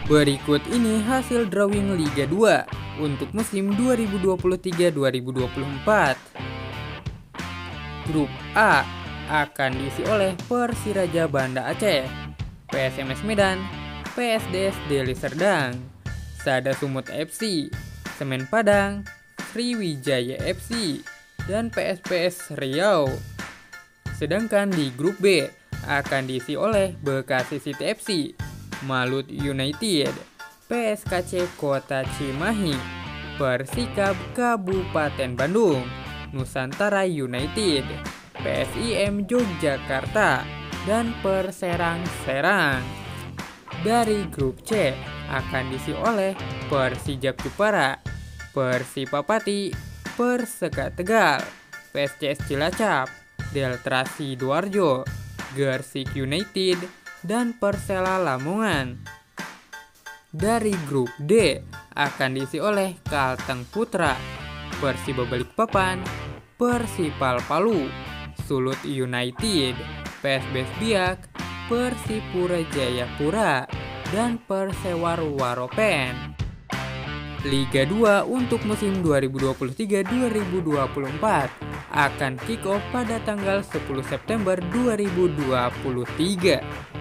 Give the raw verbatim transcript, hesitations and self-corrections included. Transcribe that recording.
Berikut ini hasil drawing Liga dua untuk musim dua ribu dua puluh tiga dua ribu dua puluh empat. Grup A akan diisi oleh Persiraja Banda Aceh, P S M S Medan, P S D S Deli Serdang, Sada Sumut F C, Semen Padang, Sriwijaya F C, dan P S P S Riau. Sedangkan di grup B akan diisi oleh Bekasi City F C, Malut United, P S K C Kota Cimahi, Persikab Kabupaten Bandung, Nusantara United, P S I M Yogyakarta, dan Perserang Serang. Dari grup C akan diisi oleh Persijap Jepara, Persipapati, Perseka Tegal, P S C S Cilacap, Delta Sidoarjo, Gersik United, dan Persela Lamongan. Dari grup D akan diisi oleh Kalteng Putra, Persiba Balikpapan, Persipal Palu, Sulut United, P S B S Biak, Persipura Jayapura, dan Persewar Waropen. Liga dua untuk musim dua ribu dua puluh tiga dua ribu dua puluh empat akan kick off pada tanggal sepuluh September dua ribu dua puluh tiga.